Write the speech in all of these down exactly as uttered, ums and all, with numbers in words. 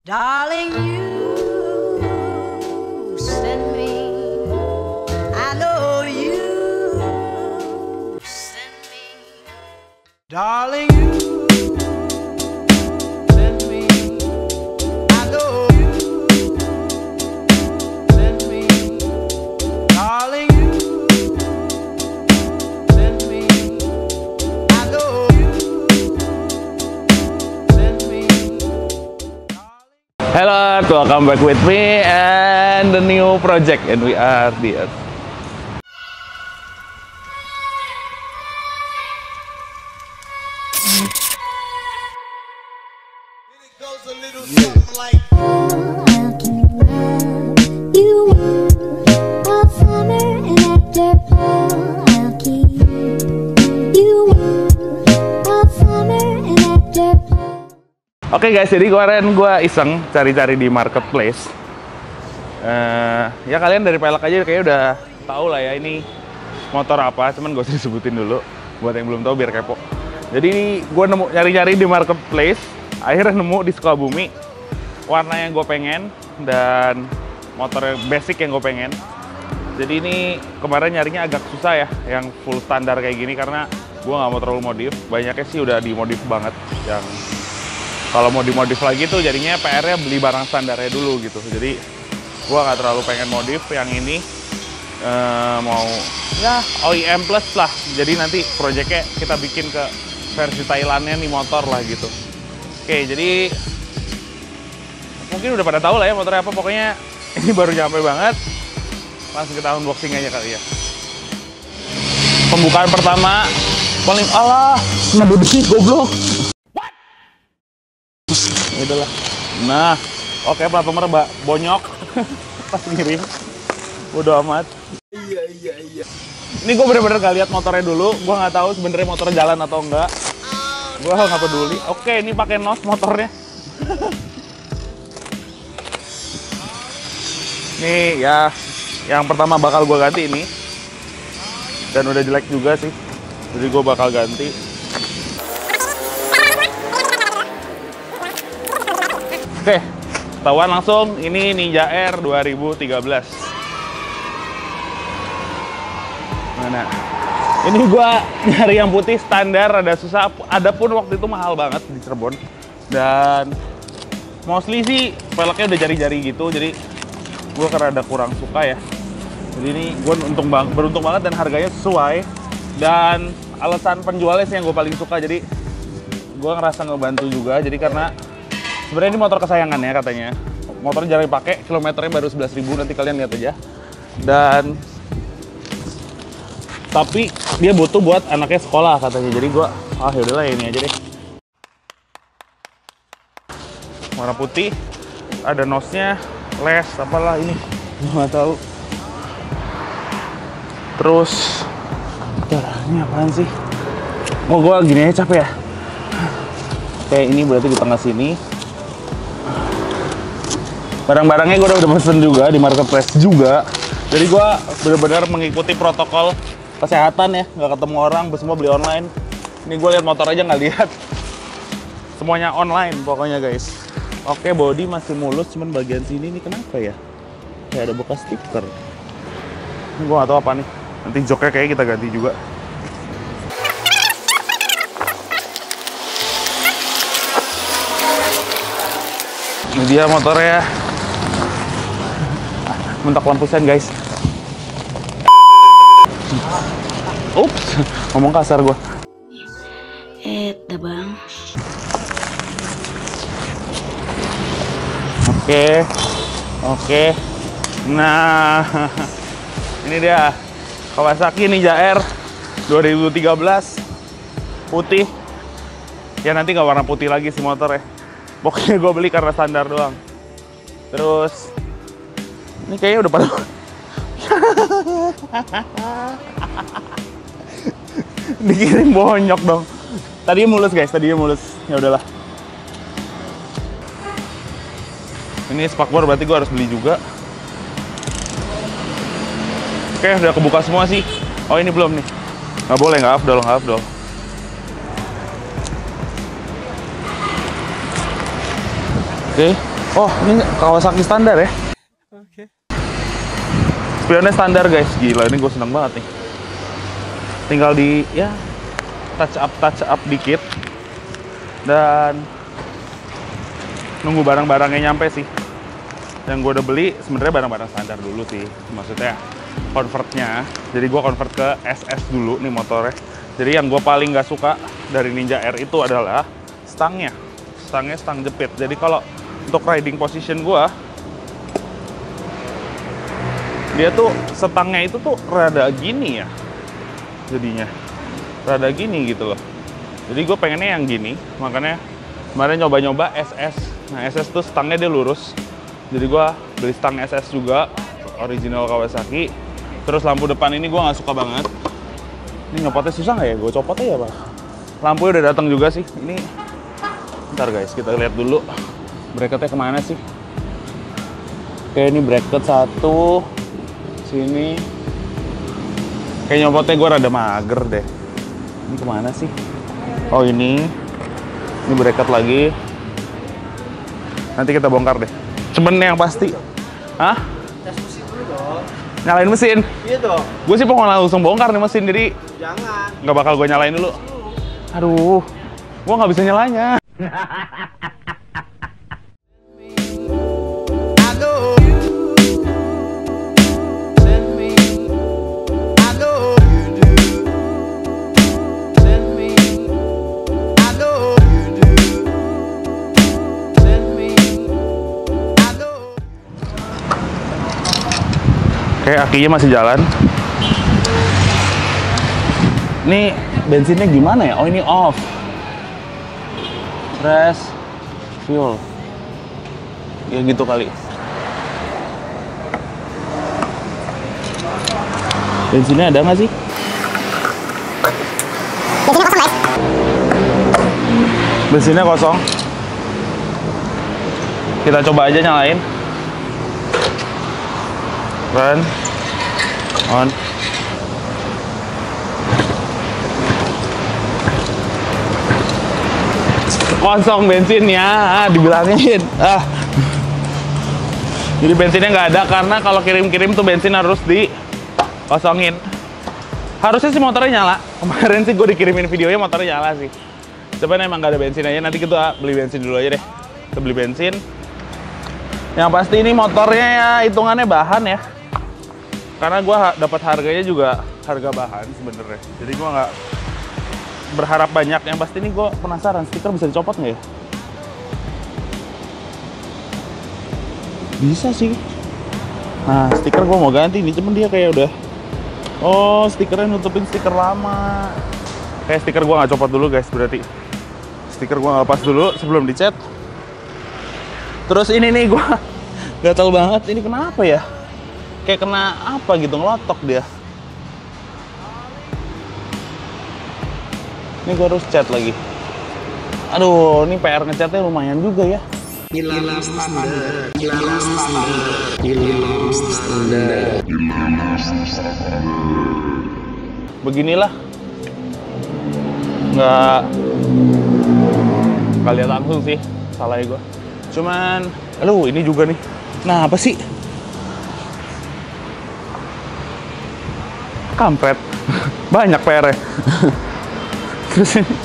Darling, you send me, I know you send me. Darling, you send me, I know you send me. Darling, you send me, I know you send me. Hello, welcome back with me and the new project, and we are the Oke okay guys, jadi kemarin gue iseng cari-cari di marketplace. Uh, ya kalian dari pelek aja kayaknya udah tahu lah ya ini motor apa, cuman gue usah disebutin dulu buat yang belum tahu biar kepo. Jadi gue nemu nyari-nyari di marketplace, akhirnya nemu di Sukabumi warna yang gue pengen dan motor basic yang gue pengen. Jadi ini kemarin nyarinya agak susah ya, yang full standar kayak gini karena gue nggak mau terlalu modif. Banyaknya sih udah dimodif banget yang kalau mau dimodif lagi tuh jadinya P R-nya beli barang standarnya dulu gitu. Jadi gua nggak terlalu pengen modif. Yang ini uh, mau ya O E M plus lah. Jadi nanti projectnya kita bikin ke versi Thailandnya nih motor lah gitu. Oke, jadi mungkin udah pada tahu lah ya motornya apa. Pokoknya ini baru nyampe banget. Langsung kita unboxing aja kali ya. Pembukaan pertama paling alah, kena besi goblok. Itulah. Nah, oke okay, plat nomor mbak bonyok pas ngirim. Bodo amat. Iya iya iya. Ini gue bener-bener gak lihat motornya dulu. Gue nggak tahu sebenarnya motor jalan atau enggak. Gue nggak peduli. Oke, ini pakai nos motornya. Nih ya, yang pertama bakal gue ganti ini. Dan udah jelek juga sih. Jadi gue bakal ganti. Oke, ketahuan langsung, ini Ninja R dua ribu tiga belas. Mana? Ini gua nyari yang putih standar, ada susah, ada pun waktu itu mahal banget di Cirebon. Dan mostly sih peleknya udah jari-jari gitu, jadi gua rada kurang suka ya. Jadi ini gua untung bang, beruntung banget dan harganya sesuai. Dan alasan penjualnya sih yang gue paling suka, jadi gua ngerasa ngebantu juga, jadi karena sebenarnya ini motor kesayangan ya katanya. Motor jarang dipakai, kilometernya baru sebelas ribu, nanti kalian lihat aja. Dan tapi dia butuh buat anaknya sekolah katanya. Jadi gua ah yaudahlah ini aja deh. Warna putih, ada nosnya, les apalah ini. Gua nggak tahu. Terus ini apaan sih? Oh, gua gini aja capek ya. Kayak ini berarti di tengah sini. Barang-barangnya gue udah, udah pesen juga di marketplace juga. Jadi gue benar-benar mengikuti protokol kesehatan ya, nggak ketemu orang, semua beli online. Ini gue lihat motor aja nggak lihat, semuanya online pokoknya guys. Oke, body masih mulus, cuman bagian sini ini kenapa ya? Kayak ada bekas stiker. Ini gue nggak tahu apa nih. Nanti joknya kayak kita ganti juga. Ini dia motornya. Mentok lampu sen guys. Ups, ngomong kasar gua. Eta bang. Oke, oke. Nah, ini dia Kawasaki Ninja R dua ribu tiga belas putih. Ya nanti nggak warna putih lagi si motor ya. Pokoknya gue beli karena standar doang. Terus ini kayaknya udah pada dikirim bonyok dong. Tadinya mulus guys, tadinya mulus. Ya udahlah. Ini spakbor berarti gue harus beli juga. Oke, udah kebuka semua sih. Oh ini belum nih. Nggak boleh, nggak afdol, nggak afdol. Oke. Oh, ini Kawasaki standar ya? Oke. Spionnya standar guys, gila ini gue seneng banget nih. Tinggal di ya touch up touch up dikit dan nunggu barang-barangnya nyampe sih. Yang gue udah beli sebenarnya barang-barang standar dulu sih, maksudnya convertnya. Jadi gue convert ke S S dulu nih motornya. Jadi yang gue paling nggak suka dari Ninja R itu adalah stangnya, stangnya stang jepit. Jadi kalau untuk riding position gue, dia tuh setangnya itu tuh rada gini ya, jadinya rada gini gitu loh. Jadi gue pengennya yang gini, makanya kemarin nyoba-nyoba S S. Nah S S tuh stangnya dia lurus, jadi gue beli stang S S juga, original Kawasaki. Terus lampu depan ini gue nggak suka banget. Ini nyopotnya susah nggak ya? Gue copot aja pak. Lampunya udah datang juga sih. Ini, ntar guys kita lihat dulu bracketnya kemana sih. Oke ini bracket satu, sini. Kayak nyopotnya gue rada mager deh. Ini kemana sih? Oh ini, ini bracket lagi. Nanti kita bongkar deh. Cuman yang pasti, hah? Tes mesin dulu dong. Nyalain mesin? Iya dong. Gue sih mau langsung bongkar nih mesin, jadi jangan. Nggak bakal gue nyalain dulu. Aduh, gue nggak bisa nyalanya. Oke, akinya masih jalan. Ini bensinnya gimana ya? Oh, ini off. Press fuel. Ya gitu kali. Bensinnya ada nggak sih? Bensinnya kosong, guys. Bensinnya kosong. Kita coba aja nyalain. Run. On. Kosong bensinnya, ah, dibilangin. Ah. Jadi bensinnya nggak ada karena kalau kirim-kirim tuh bensin harus dikosongin. Harusnya sih motornya nyala. Kemarin sih gue dikirimin videonya motornya nyala sih. Cuman emang nggak ada bensin aja. Nanti kita beli bensin dulu aja deh. Kita beli bensin. Yang pasti ini motornya ya hitungannya bahan ya. Karena gue dapat harganya juga harga bahan sebenarnya. Jadi gue nggak berharap banyak. Yang pasti ini gue penasaran stiker bisa dicopot nggak ya? Bisa sih. Nah stiker gue mau ganti nih, cuman dia kayak udah. Oh stikernya nutupin stiker lama. Kayak stiker gue nggak copot dulu guys berarti. Stiker gue nggak lepas dulu sebelum dicat. Terus ini nih gue gatel banget. Ini kenapa ya? Kayak kena apa gitu, ngelotok dia. Ini gue harus cat lagi. Aduh, ini P R ngecatnya lumayan juga ya. Hilang standar. Hilang standar. Hilang standar. Beginilah. Nggak nggak lihat langsung sih, salahnya gue. Cuman, aduh ini juga nih. Nah apa sih? Kampret. Banyak P R-nya. Terus ini.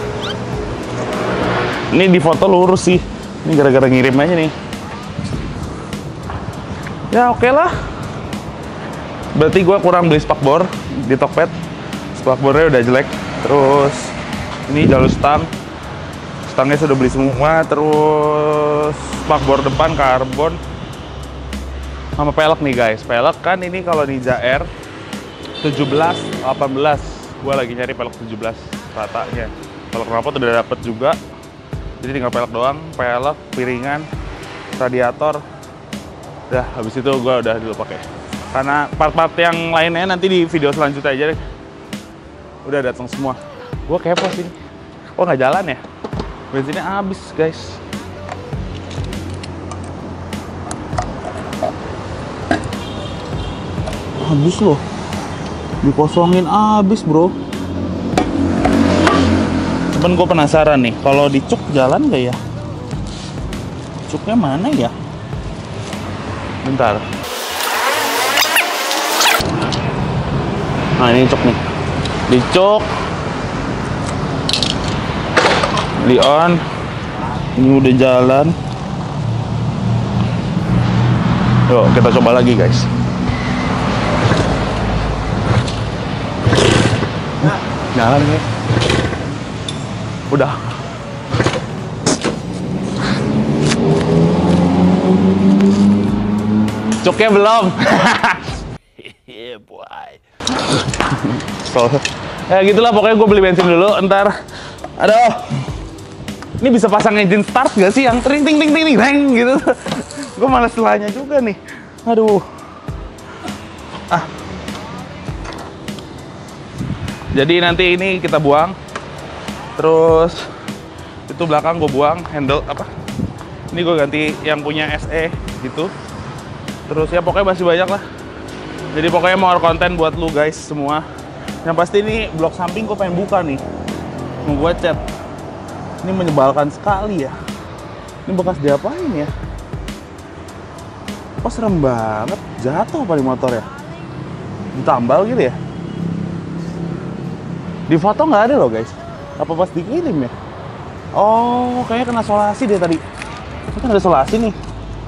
Ini di foto lurus sih. Ini gara-gara ngirim aja nih. Ya oke okay lah. Berarti gue kurang beli spakbor di Tokped. Spakbornya udah jelek. Terus ini jalur stang. Stangnya sudah beli semua. Terus spakbor depan karbon. Sama pelek nih guys. Pelek kan ini kalau Ninja R tujuh belas, delapan belas. Gue lagi nyari pelek tujuh belas ratanya. Pelek knalpot udah dapet juga. Jadi tinggal pelek doang, pelek, piringan, radiator. Udah, habis itu gue udah dulu pakai. Karena part-part yang lainnya nanti di video selanjutnya aja deh. Udah datang semua. Gue kepo sih. Oh nggak jalan ya? Bensinnya habis guys. Habis loh. Dikosongin abis bro. Cuman gue penasaran nih, kalau dicuk jalan gak ya? Cuknya mana ya? Bentar. Nah ini cuk nih. Dicuk. Di on. Ini udah jalan. Yuk kita coba lagi guys. Jalan nih. Udah. Cuknya belum. Yeah, boy. So, ya gitulah pokoknya gue beli bensin dulu. Ntar, aduh, ini bisa pasang engine start gak sih yang ting ting ting ting ting gitu? Gue malas selanya juga nih. Aduh. Ah. Jadi nanti ini kita buang. Terus itu belakang gue buang handle apa? Ini gue ganti yang punya S E gitu. Terus ya pokoknya masih banyak lah. Jadi pokoknya more konten buat lu guys semua. Yang pasti ini blok samping gue pengen buka nih. Mau gue cat. Ini menyebalkan sekali ya. Ini bekas diapain ya? Oh serem banget. Jatuh apa di motor ya? Ditambal gitu ya? Di foto nggak ada loh guys. Apa pas dikirim ya? Oh kayaknya kena solasi deh tadi. Ini kan ada solasi nih.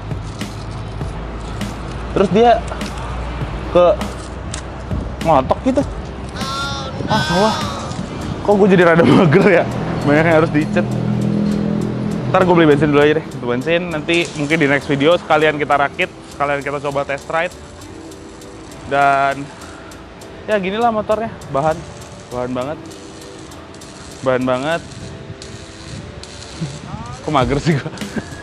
Terus dia ke ngotok gitu. Ah salah. Kok gue jadi rada mager ya? Banyak yang harus dicet. Ntar gue beli bensin dulu aja deh. Itu bensin nanti mungkin di next video sekalian kita rakit, sekalian kita coba test ride. Dan ya ginilah motornya, bahan bahan banget. Bahan banget. Kok mager sih gue.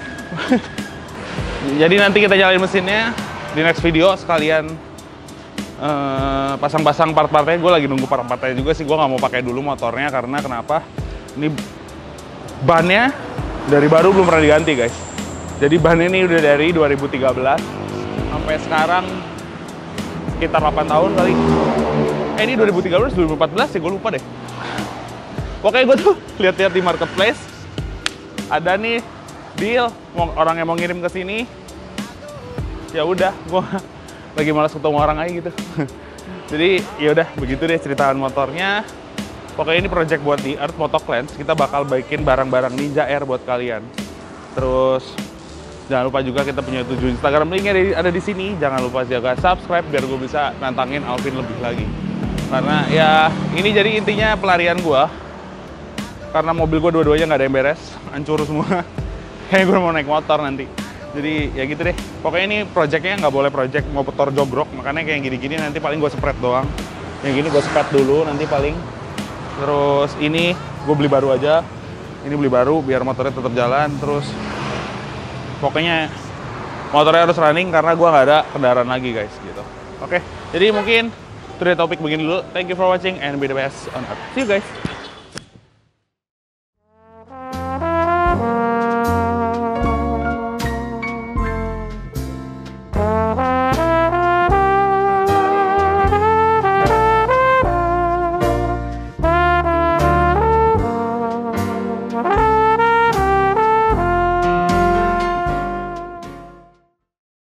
Jadi nanti kita nyalain mesinnya di next video sekalian uh, pasang-pasang part-partnya. Gue lagi nunggu part-partnya juga sih. Gue nggak mau pakai dulu motornya karena kenapa? Ini bannya dari baru belum pernah diganti guys. Jadi ban ini udah dari dua ribu tiga belas sampai sekarang sekitar delapan tahun kali. Eh ini dua ribu tiga belas, dua ribu empat belas ya gue lupa deh. Pokoknya gue tuh lihat-lihat di marketplace ada nih deal orang yang mau ngirim ke sini. Ya udah, gue lagi malas ketemu orang aja gitu. Jadi ya udah begitu deh ceritaan motornya. Pokoknya ini project buat di Earth Motoclans. Kita bakal bikin barang-barang Ninja Air buat kalian. Terus jangan lupa juga kita punya tujuh Instagram, linknya ada di sini. Jangan lupa jaga subscribe biar gue bisa nantangin Alvin lebih lagi. Karena ya ini jadi intinya pelarian gue. Karena mobil gue dua-duanya nggak ada yang beres, hancur semua. Kayaknya gue mau naik motor nanti. Jadi ya gitu deh. Pokoknya ini projectnya nggak boleh project motor jogrok. Makanya kayak gini-gini nanti paling gue spread doang. Yang gini gue spread dulu nanti paling. Terus ini gue beli baru aja. Ini beli baru biar motornya tetap jalan. Terus pokoknya motornya harus running karena gue nggak ada kendaraan lagi guys gitu. Oke. Jadi mungkin itu topik begini dulu. Thank you for watching and be the best on earth. See you guys.